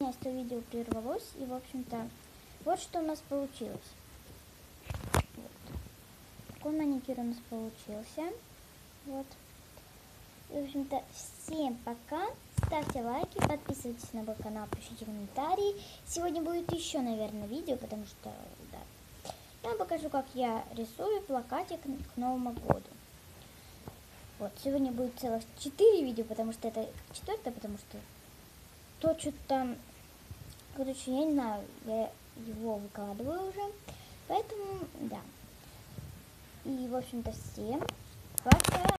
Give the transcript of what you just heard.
наконец-то видео прервалось, и, в общем-то, вот что у нас получилось. Вот. Такой маникюр у нас получился. Вот. И, в общем-то, всем пока. Ставьте лайки, подписывайтесь на мой канал, пишите комментарии. Сегодня будет еще, наверное, видео, потому что, да, я вам покажу, как я рисую плакатик к Новому году. Вот, сегодня будет целых 4 видео, потому что это 4-е, потому что то что-то там, короче, я не знаю, я его выкладываю уже, поэтому, да. И, в общем-то, всем пока!